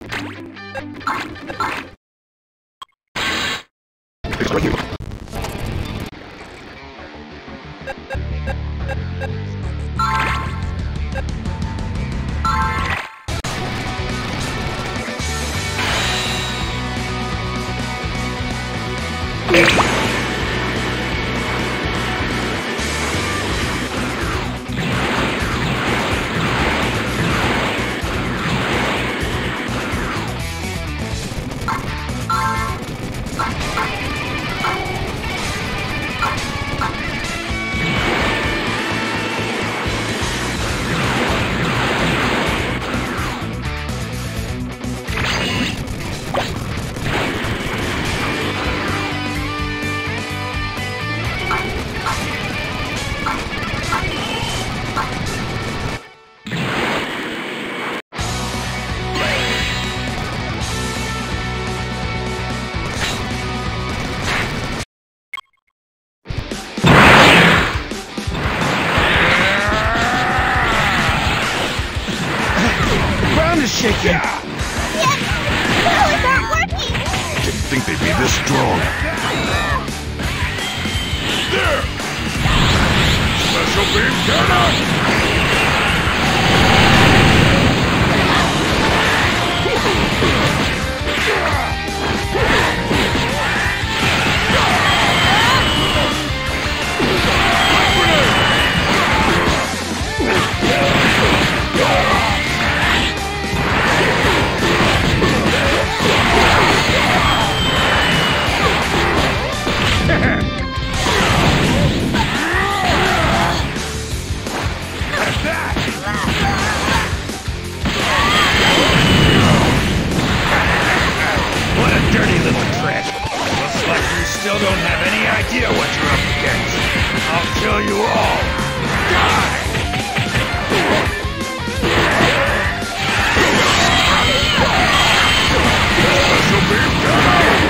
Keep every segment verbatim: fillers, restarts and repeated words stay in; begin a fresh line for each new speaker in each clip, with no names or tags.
Shaking. Yeah.
Yes! Powers aren't working!
Didn't think they'd be this strong. There! Special beam cannon!
What a dirty little trick. Looks like you still don't have any idea what you're up against. I'll kill you all. Die!
Special beam cannon!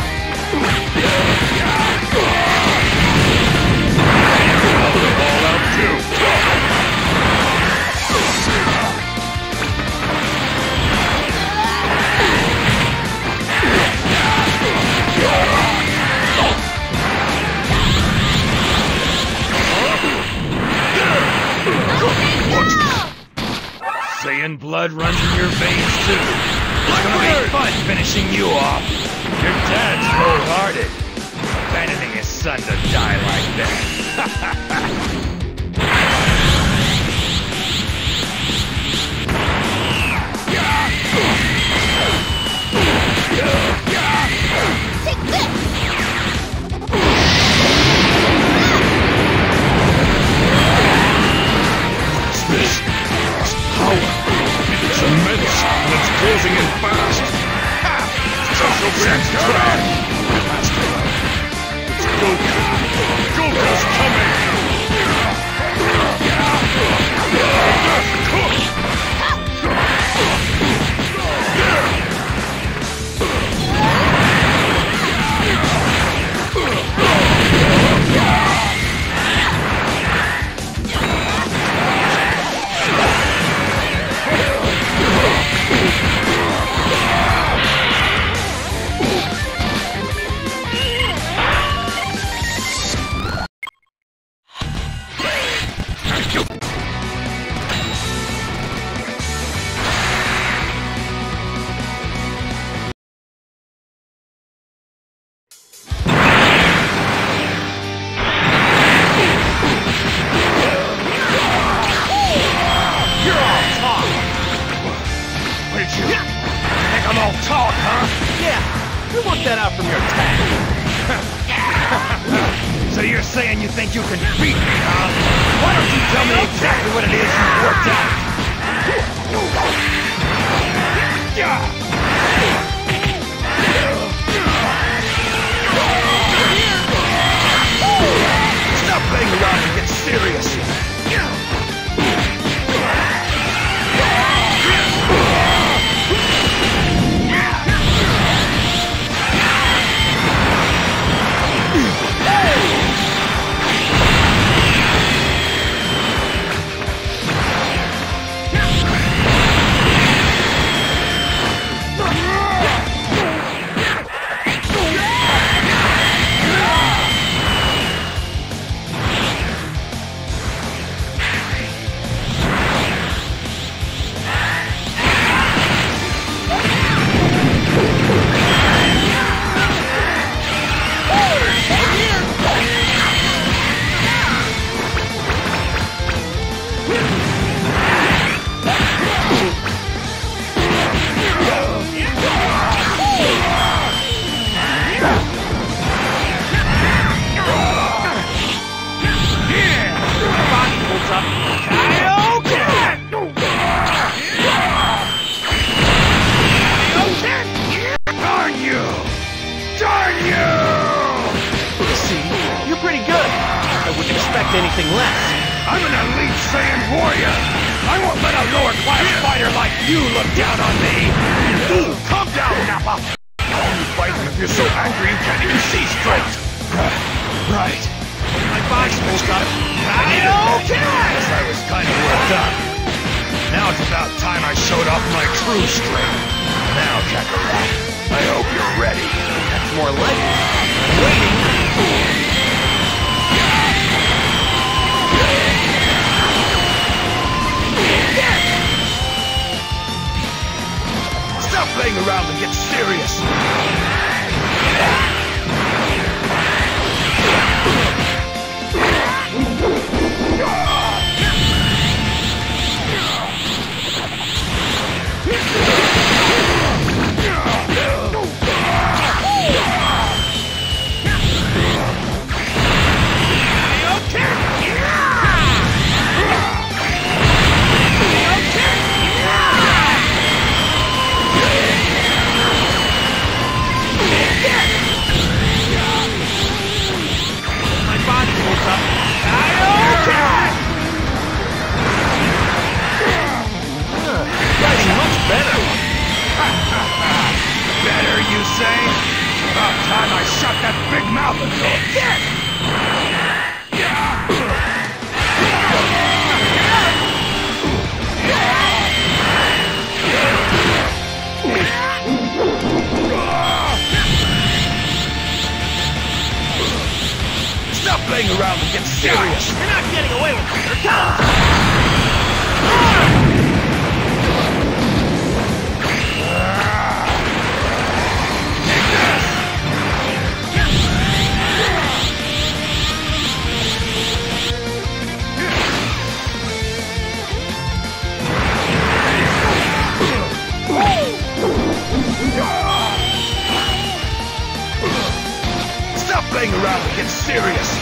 I'll put the ball out too. Saiyan blood runs in your veins too. It's gonna be fun finishing you off. Your dad's cold-hearted, abandoning his son to die like that.
Take this!
What's this? It's power. It's immense, and it's closing in fast. Ha! Special beam cannon! It's Goku. Goku's coming!
So you're saying you think you can beat me, huh? Why don't you tell me exactly what it is you've worked out? Stop playing around and get serious.
anything less.
I'm an elite Saiyan warrior. I won't let a lower class fighter like you look down on me. Ooh, calm down, Nappa. You fight him if you're so angry you can't even see straight. Right.
My body woke up.
Okay. Guess I was kind of worked up. Now it's about time I showed off my true strength. Now, Kakarot, I hope you're ready.
That's more like it. I'm waiting.
Stop playing around and get serious. Better, you say? About time I shut that big mouth of yours. Stop playing around and get serious.
You're not getting away with it. Here it comes.
Stop playing around and get serious.